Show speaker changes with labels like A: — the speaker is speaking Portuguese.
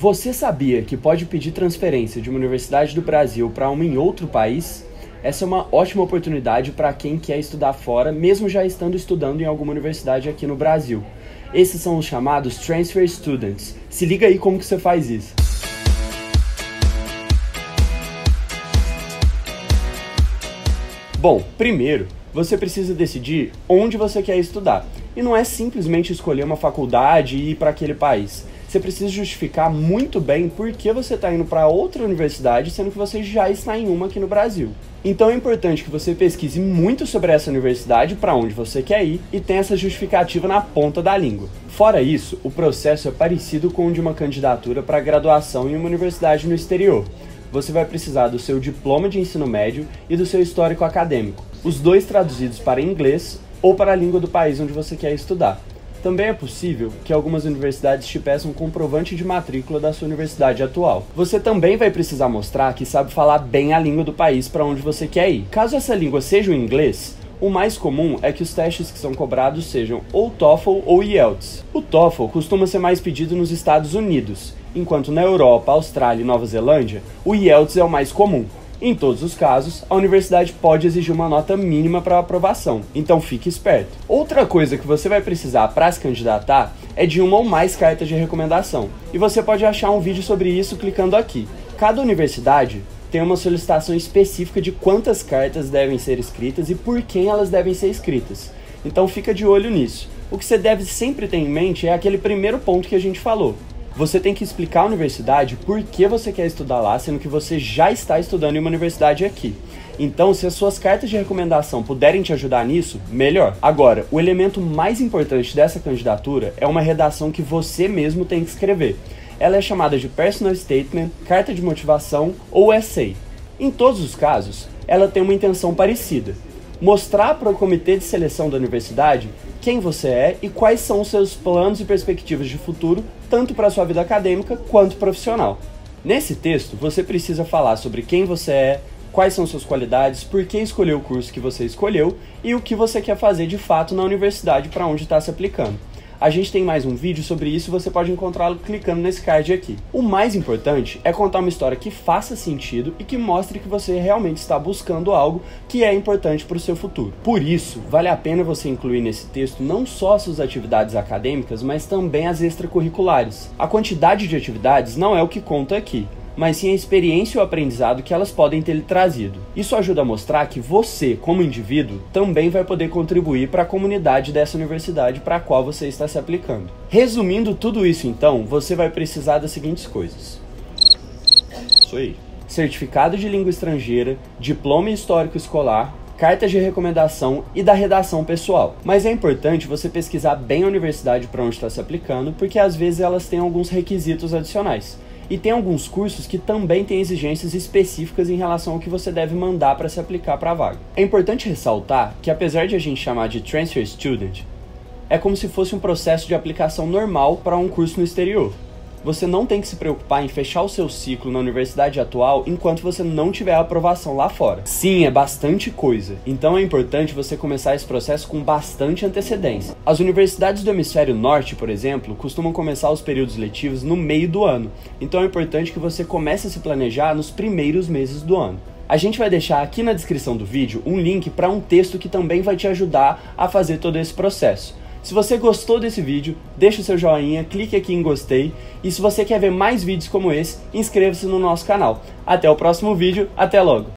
A: Você sabia que pode pedir transferência de uma universidade do Brasil para uma em outro país? Essa é uma ótima oportunidade para quem quer estudar fora, mesmo já estando estudando em alguma universidade aqui no Brasil. Esses são os chamados Transfer Students. Se liga aí como que você faz isso. Bom, primeiro, você precisa decidir onde você quer estudar. E não é simplesmente escolher uma faculdade e ir para aquele país. Você precisa justificar muito bem por que você está indo para outra universidade, sendo que você já está em uma aqui no Brasil. Então é importante que você pesquise muito sobre essa universidade, para onde você quer ir, e tenha essa justificativa na ponta da língua. Fora isso, o processo é parecido com o de uma candidatura para graduação em uma universidade no exterior. Você vai precisar do seu diploma de ensino médio e do seu histórico acadêmico, os dois traduzidos para inglês ou para a língua do país onde você quer estudar. Também é possível que algumas universidades te peçam um comprovante de matrícula da sua universidade atual. Você também vai precisar mostrar que sabe falar bem a língua do país para onde você quer ir. Caso essa língua seja o inglês, o mais comum é que os testes que são cobrados sejam ou TOEFL ou IELTS. O TOEFL costuma ser mais pedido nos Estados Unidos, enquanto na Europa, Austrália e Nova Zelândia, o IELTS é o mais comum. Em todos os casos, a universidade pode exigir uma nota mínima para aprovação, então fique esperto. Outra coisa que você vai precisar para se candidatar é de uma ou mais cartas de recomendação, e você pode achar um vídeo sobre isso clicando aqui. Cada universidade tem uma solicitação específica de quantas cartas devem ser escritas e por quem elas devem ser escritas, então fica de olho nisso. O que você deve sempre ter em mente é aquele primeiro ponto que a gente falou. Você tem que explicar à universidade por que você quer estudar lá, sendo que você já está estudando em uma universidade aqui. Então, se as suas cartas de recomendação puderem te ajudar nisso, melhor. Agora, o elemento mais importante dessa candidatura é uma redação que você mesmo tem que escrever. Ela é chamada de Personal Statement, Carta de Motivação ou Essay. Em todos os casos, ela tem uma intenção parecida. Mostrar para o comitê de seleção da universidade quem você é e quais são os seus planos e perspectivas de futuro, tanto para a sua vida acadêmica quanto profissional. Nesse texto, você precisa falar sobre quem você é, quais são suas qualidades, por que escolheu o curso que você escolheu e o que você quer fazer de fato na universidade para onde está se aplicando. A gente tem mais um vídeo sobre isso e você pode encontrá-lo clicando nesse card aqui. O mais importante é contar uma história que faça sentido e que mostre que você realmente está buscando algo que é importante para o seu futuro. Por isso, vale a pena você incluir nesse texto não só as suas atividades acadêmicas, mas também as extracurriculares. A quantidade de atividades não é o que conta aqui, mas sim a experiência e o aprendizado que elas podem ter lhe trazido. Isso ajuda a mostrar que você, como indivíduo, também vai poder contribuir para a comunidade dessa universidade para a qual você está se aplicando. Resumindo tudo isso então, você vai precisar das seguintes coisas. Isso aí. Certificado de língua estrangeira, diploma e histórico escolar, cartas de recomendação e da redação pessoal. Mas é importante você pesquisar bem a universidade para onde está se aplicando, porque às vezes elas têm alguns requisitos adicionais. E tem alguns cursos que também têm exigências específicas em relação ao que você deve mandar para se aplicar para a vaga. É importante ressaltar que, apesar de a gente chamar de Transfer Student, é como se fosse um processo de aplicação normal para um curso no exterior. Você não tem que se preocupar em fechar o seu ciclo na universidade atual enquanto você não tiver a aprovação lá fora. Sim, é bastante coisa, então é importante você começar esse processo com bastante antecedência. As universidades do hemisfério norte, por exemplo, costumam começar os períodos letivos no meio do ano, então é importante que você comece a se planejar nos primeiros meses do ano. A gente vai deixar aqui na descrição do vídeo um link para um texto que também vai te ajudar a fazer todo esse processo. Se você gostou desse vídeo, deixa o seu joinha, clique aqui em gostei e se você quer ver mais vídeos como esse, inscreva-se no nosso canal. Até o próximo vídeo, até logo!